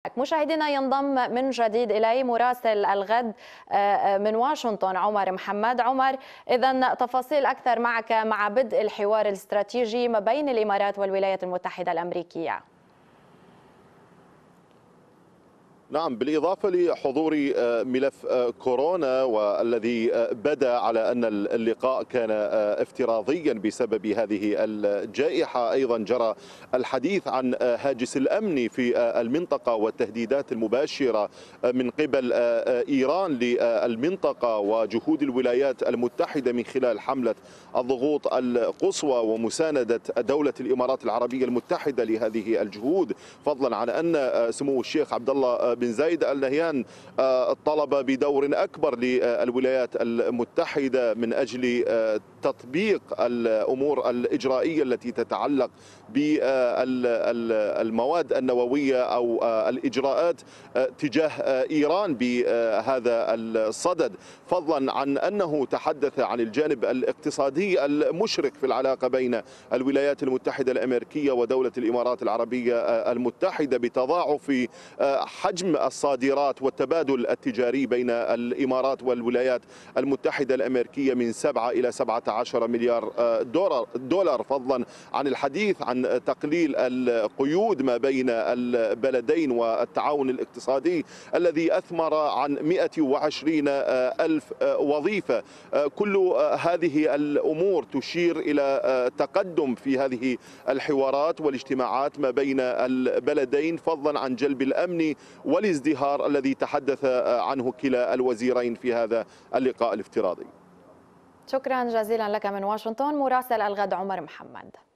مشاهدينا ينضم من جديد إلي مراسل الغد من واشنطن عمر محمد. عمر، إذن تفاصيل أكثر معك مع بدء الحوار الاستراتيجي ما بين الإمارات والولايات المتحدة الأمريكية. نعم، بالإضافة لحضور ملف كورونا والذي بدا على أن اللقاء كان افتراضيا بسبب هذه الجائحة، أيضا جرى الحديث عن هاجس الأمن في المنطقة والتهديدات المباشرة من قبل إيران للمنطقة وجهود الولايات المتحدة من خلال حملة الضغوط القصوى ومساندة دولة الإمارات العربية المتحدة لهذه الجهود، فضلا عن أن سمو الشيخ عبد الله بن زايد آل نهيان طلب بدور أكبر للولايات المتحدة من أجل تطبيق الأمور الإجرائية التي تتعلق بالمواد النووية أو الإجراءات تجاه إيران بهذا الصدد، فضلا عن أنه تحدث عن الجانب الاقتصادي المشرق في العلاقة بين الولايات المتحدة الأمريكية ودولة الإمارات العربية المتحدة بتضاعف حجم الصادرات والتبادل التجاري بين الإمارات والولايات المتحدة الأمريكية من 7 إلى 17 مليار دولار، فضلا عن الحديث عن تقليل القيود ما بين البلدين والتعاون الاقتصادي الذي أثمر عن 120 ألف وظيفة. كل هذه الأمور تشير إلى تقدم في هذه الحوارات والاجتماعات ما بين البلدين، فضلا عن جلب الأمن والازدهار الذي تحدث عنه كلا الوزيرين في هذا اللقاء الافتراضي. شكرا جزيلا لك من واشنطن مراسل الغد عمر محمد.